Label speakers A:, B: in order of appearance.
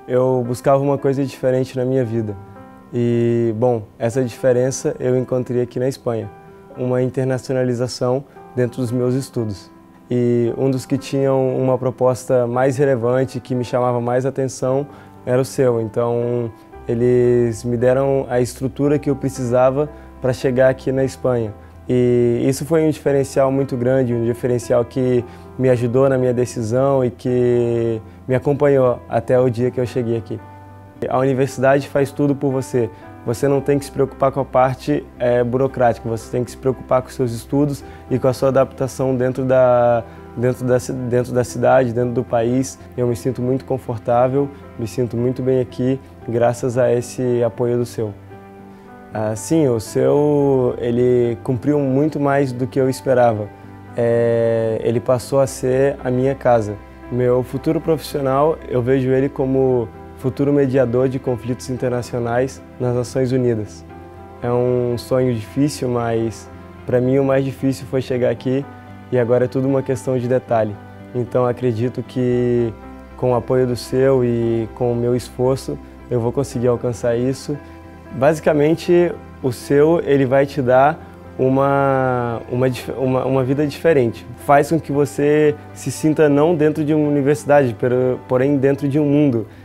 A: eu buscava uma coisa diferente na minha vida. E, bom, essa diferença eu encontrei aqui na Espanha, uma internacionalização dentro dos meus estudos. E um dos que tinham uma proposta mais relevante, que me chamava mais atenção, era o seu. Então, eles me deram a estrutura que eu precisava para chegar aqui na Espanha. E isso foi um diferencial muito grande, um diferencial que me ajudou na minha decisão e que me acompanhou até o dia que eu cheguei aqui. A universidade faz tudo por você. Você não tem que se preocupar com a parte burocrática, você tem que se preocupar com os seus estudos e com a sua adaptação dentro da cidade, dentro do país. Eu me sinto muito confortável, me sinto muito bem aqui, graças a esse apoio do seu. Sim, o seu, ele cumpriu muito mais do que eu esperava. Ele passou a ser a minha casa. Meu futuro profissional, eu vejo ele como futuro mediador de conflitos internacionais nas Nações Unidas. É um sonho difícil, mas para mim o mais difícil foi chegar aqui e agora é tudo uma questão de detalhe. Então acredito que com o apoio do seu e com o meu esforço eu vou conseguir alcançar isso. Basicamente, o seu, ele vai te dar uma vida diferente. Faz com que você se sinta não dentro de uma universidade, porém dentro de um mundo.